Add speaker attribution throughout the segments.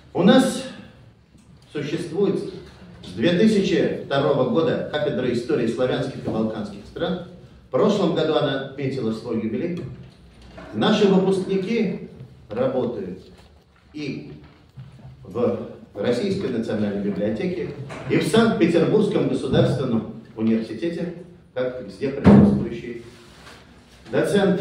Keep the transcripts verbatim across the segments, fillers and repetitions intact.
Speaker 1: У нас существует с две тысячи второго года кафедра истории славянских и балканских стран. В прошлом году она отметила свой юбилей. Наши выпускники работают и в Российской национальной библиотеке, и в Санкт-Петербургском государственном университете, как везде присутствующий доцент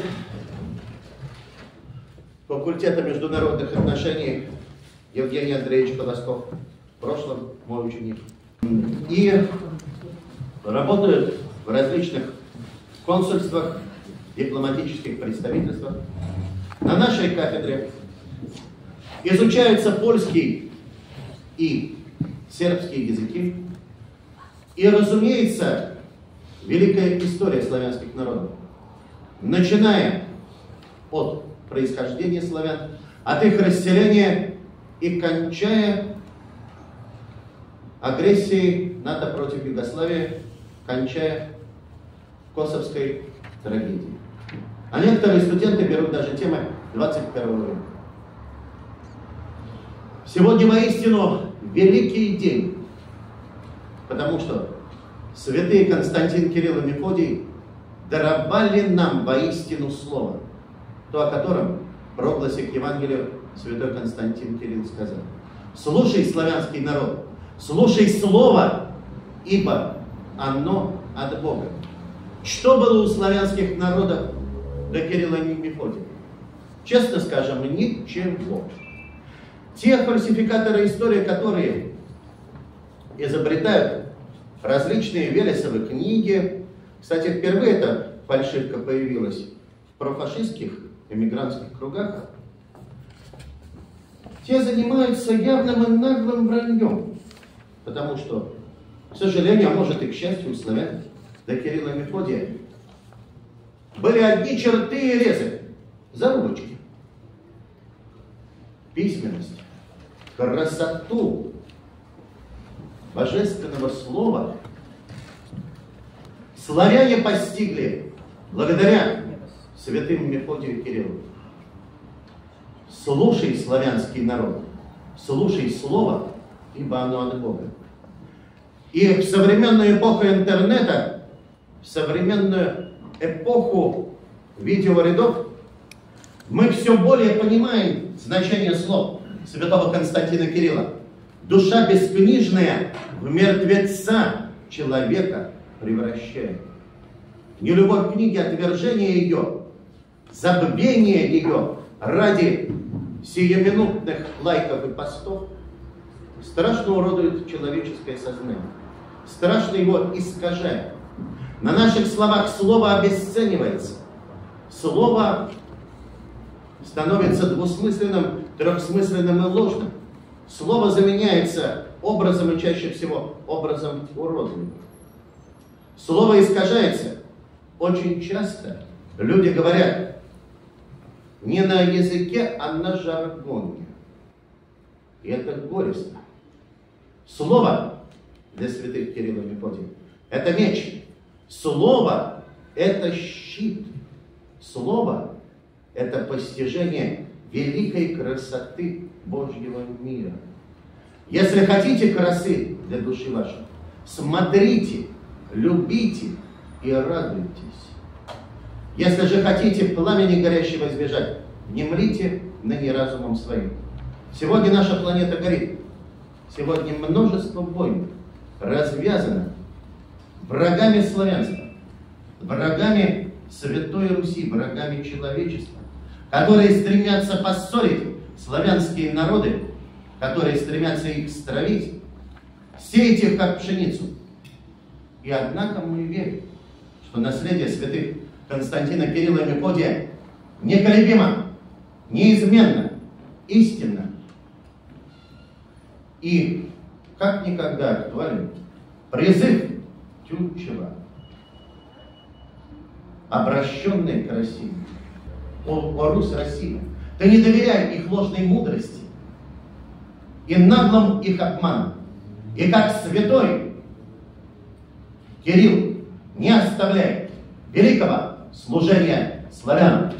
Speaker 1: факультета международных отношений Евгений Андреевич Полосков, в прошлом мой ученик. И работают в различных консульствах, дипломатических представительствах. На нашей кафедре изучаются польский и сербский языки. И, разумеется, великая история славянских народов, начиная от происхождения славян, от их расселения и кончая агрессией НАТО против Югославии, кончая косовской трагедией. А некоторые студенты берут даже темы двадцать первого века. Сегодня воистину великий день, потому что святые Константин, Кирилл и Мефодий даровали нам воистину слово, то, о котором в прогласе к Евангелию святой Константин Кирилл сказал: «Слушай, славянский народ, слушай слово, ибо оно от Бога». Что было у славянских народов до Кирилла и Мефодия? Честно скажем, ничего. Те фальсификаторы истории, которые изобретают различные Велесовы книги, кстати, впервые эта фальшивка появилась в профашистских эмигрантских кругах, те занимаются явным и наглым враньем, потому что, к сожалению, а может и к счастью, у славян до Кирилла и Мефодия были одни черты и резы, зарубочки, письменность, красоту божественного слова славяне постигли благодаря святым Мефодию и Кириллу. Слушай, славянский народ, слушай слово, ибо оно от Бога. И в современную эпоху интернета, в современную эпоху видеорядов, мы все более понимаем значение слов святого Константина Кирилла. Душа бескнижная в мертвеца человека превращает. Нелюбовь книги, отвержение ее, забвение ее ради сиюминутных лайков и постов страшно уродует человеческое сознание, страшно его искажает. На наших словах слово обесценивается, слово становится двусмысленным, трехсмысленным и ложным. Слово заменяется образом и чаще всего образом уродливым. Слово искажается. Очень часто люди говорят не на языке, а на жаргоне. И это горестно. Слово для святых Кирилла и Мефодия — это меч. Слово — это щит. Слово — это постижение великой красоты Божьего мира. Если хотите красы для души вашей, смотрите, любите и радуйтесь. Если же хотите пламени горящего избежать, внемлите ныне разумом своим. Сегодня наша планета горит. Сегодня множество войн развязано врагами славянства, врагами Святой Руси, врагами человечества, которые стремятся поссорить славянские народы, которые стремятся их стравить, сеять их как пшеницу. И однако мы верим, что наследие святых Константина, Кирилла и Мефодия неколебимо, неизменно, истинно. И как никогда актуален призыв Тютчева, обращенный к России. О, о Русь, Россия, ты не доверяй их ложной мудрости и наглым их обманом. И как святой Кирилл не оставляет великого служения славянам.